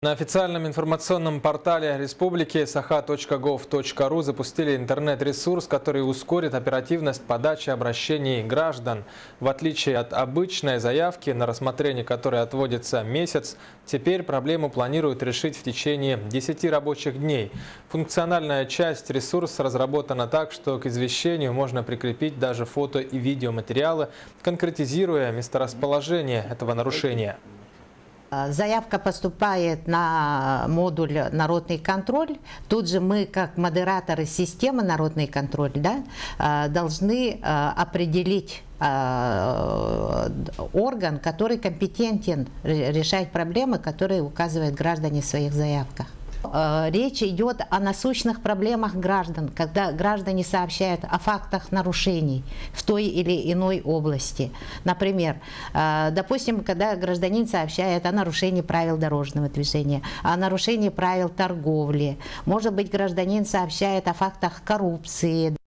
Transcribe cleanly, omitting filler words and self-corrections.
На официальном информационном портале республики saha.gov.ru запустили интернет-ресурс, который ускорит оперативность подачи обращений граждан. В отличие от обычной заявки, на рассмотрение которой отводится месяц, теперь проблему планируют решить в течение 10 рабочих дней. Функциональная часть ресурса разработана так, что к извещению можно прикрепить даже фото и видеоматериалы, конкретизируя месторасположение этого нарушения. Заявка поступает на модуль «Народный контроль». Тут же мы, как модераторы системы «Народный контроль», должны определить орган, который компетентен решать проблемы, которые указывают граждане в своих заявках. Речь идет о насущных проблемах граждан, когда граждане сообщают о фактах нарушений в той или иной области. Например, допустим, когда гражданин сообщает о нарушении правил дорожного движения, о нарушении правил торговли. Может быть, гражданин сообщает о фактах коррупции.